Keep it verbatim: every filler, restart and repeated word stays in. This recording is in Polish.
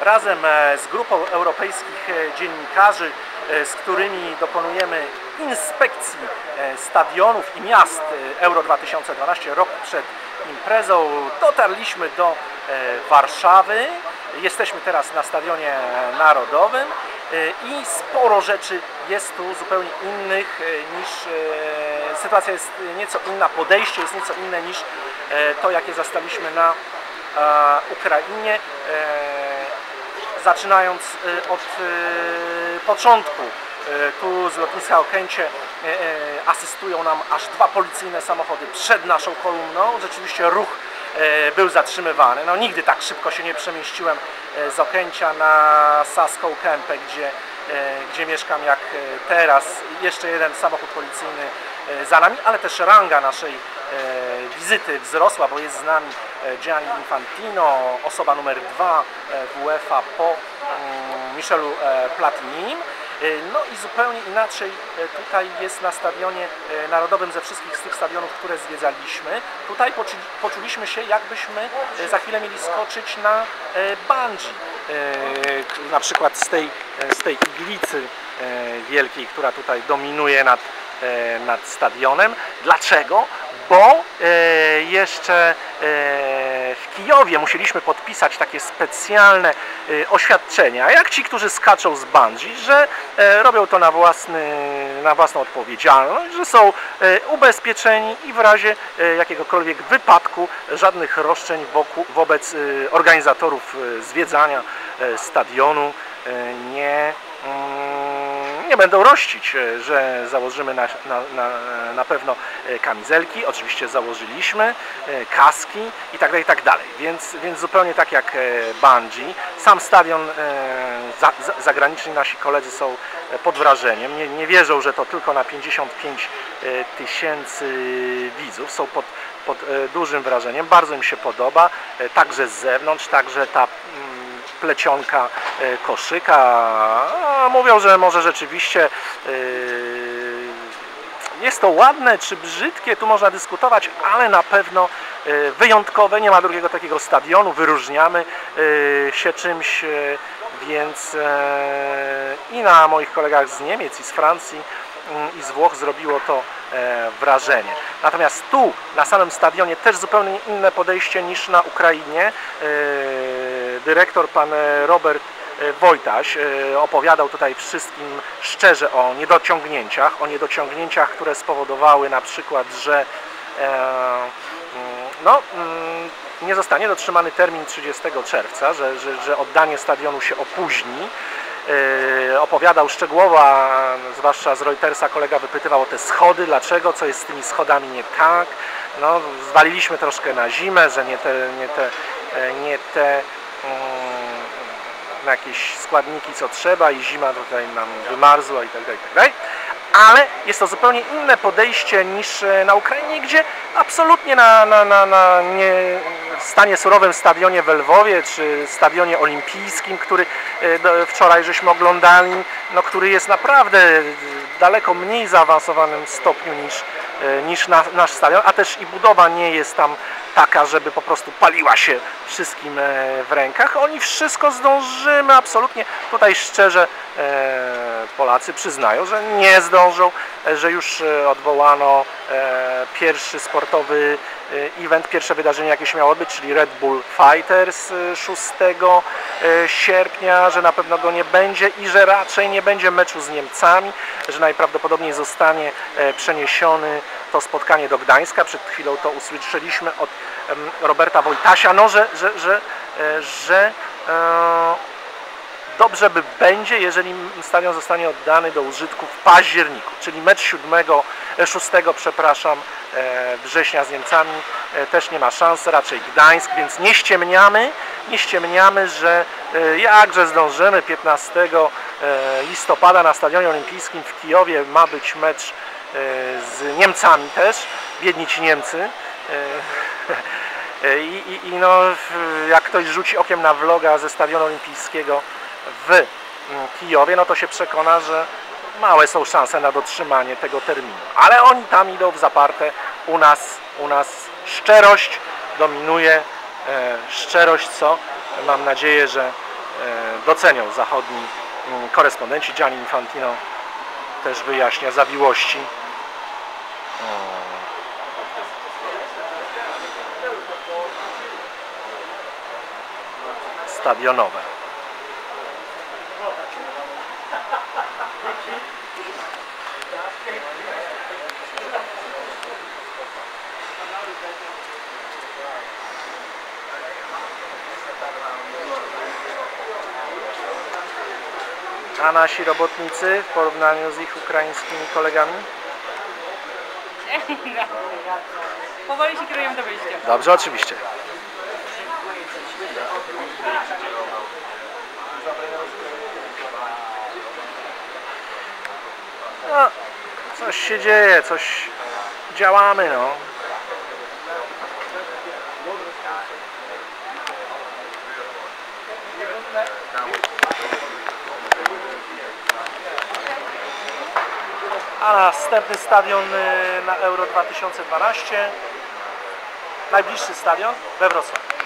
razem z grupą europejskich dziennikarzy, z którymi dokonujemy inspekcji stadionów i miast Euro dwa tysiące dwanaście, rok przed imprezą, dotarliśmy do Warszawy. Jesteśmy teraz na Stadionie Narodowym i sporo rzeczy jest tu zupełnie innych niż, sytuacja jest nieco inna, podejście jest nieco inne niż to, jakie zastaliśmy na Ukrainie, zaczynając od początku. Tu z lotniska Okęcie asystują nam aż dwa policyjne samochody przed naszą kolumną. Rzeczywiście ruch był zatrzymywany. No, nigdy tak szybko się nie przemieściłem z Okęcia na Saską Kępę, gdzie, gdzie mieszkam, jak teraz. Jeszcze jeden samochód policyjny za nami, ale też ranga naszej wizyty wzrosła, bo jest z nami Gianni Infantino, osoba numer dwa w UEFA po Michelu Platinim. No i zupełnie inaczej tutaj jest na Stadionie Narodowym ze wszystkich z tych stadionów, które zwiedzaliśmy. Tutaj poczuliśmy się, jakbyśmy za chwilę mieli skoczyć na bungee. Na przykład z tej, z tej iglicy wielkiej, która tutaj dominuje nad, nad stadionem. Dlaczego? Bo jeszcze w Kijowie musieliśmy podpisać takie specjalne oświadczenia, jak ci, którzy skaczą z bungee, że robią to na, własny, na własną odpowiedzialność, że są ubezpieczeni i w razie jakiegokolwiek wypadku żadnych roszczeń wokół, wobec organizatorów zwiedzania stadionu nie nie będą rościć, że założymy na, na, na, na pewno kamizelki, oczywiście założyliśmy, kaski i tak dalej, i tak dalej. Więc, więc zupełnie tak jak bungee. Sam stadion, za, za, zagraniczni nasi koledzy są pod wrażeniem, nie, nie wierzą, że to tylko na pięćdziesiąt pięć tysięcy widzów, są pod, pod dużym wrażeniem, bardzo im się podoba, także z zewnątrz, także ta plecionka koszyka. Mówią, że może rzeczywiście jest to ładne czy brzydkie, tu można dyskutować, ale na pewno wyjątkowe, nie ma drugiego takiego stadionu, wyróżniamy się czymś, więc i na moich kolegach z Niemiec i z Francji i z Włoch zrobiło to wrażenie. Natomiast tu, na samym stadionie, też zupełnie inne podejście niż na Ukrainie. Dyrektor, pan Robert Wojtaś, opowiadał tutaj wszystkim szczerze o niedociągnięciach, o niedociągnięciach, które spowodowały na przykład, że no, nie zostanie dotrzymany termin trzydziestego czerwca, że, że, że oddanie stadionu się opóźni. Opowiadał szczegółowo, a zwłaszcza z Reutersa kolega wypytywał o te schody, dlaczego, co jest z tymi schodami nie tak. No, zwaliliśmy troszkę na zimę, że nie te, nie te, nie te na jakieś składniki co trzeba i zima tutaj nam wymarzła i tak dalej, i tak dalej. Ale jest to zupełnie inne podejście niż na Ukrainie, gdzie absolutnie na, na, na, na nie, stanie surowym stadionie w Lwowie czy stadionie olimpijskim, który wczoraj żeśmy oglądali, no, który jest naprawdę daleko mniej zaawansowanym stopniu niż, niż na, nasz stadion, a też i budowa nie jest tam taka, żeby po prostu paliła się wszystkim w rękach. Oni wszystko zdążymy, absolutnie. Tutaj szczerze Polacy przyznają, że nie zdążą, że już odwołano pierwszy sportowy event, pierwsze wydarzenie, jakie się miało odbyć, czyli Red Bull Fighters szóstego sierpnia, że na pewno go nie będzie i że raczej nie będzie meczu z Niemcami, że najprawdopodobniej zostanie przeniesiony to spotkanie do Gdańska. Przed chwilą to usłyszeliśmy od Roberta Wojtasia, no, że, że, że, że e, dobrze by będzie, jeżeli stadion zostanie oddany do użytku w październiku, czyli mecz siódmego, szóstego, przepraszam, września z Niemcami też nie ma szans, raczej Gdańsk, więc nie ściemniamy, nie ściemniamy, że jakże zdążymy. Piętnastego listopada na Stadionie Olimpijskim w Kijowie ma być mecz z Niemcami też, biedni ci Niemcy. I, i, i no, jak ktoś rzuci okiem na vloga ze Stadionu Olimpijskiego w Kijowie, no to się przekona, że małe są szanse na dotrzymanie tego terminu. Ale oni tam idą w zaparte, u nas, u nas szczerość dominuje, e, szczerość, co mam nadzieję, że docenią zachodni korespondenci. Gianni Infantino też wyjaśnia zawiłości stadionowe. A nasi robotnicy w porównaniu z ich ukraińskimi kolegami? Powoli się kierują do wyjścia. Dobrze, oczywiście. No, coś się dzieje, coś działamy, no. A następny stadion na Euro dwa tysiące dwanaście, najbliższy stadion we Wrocławiu.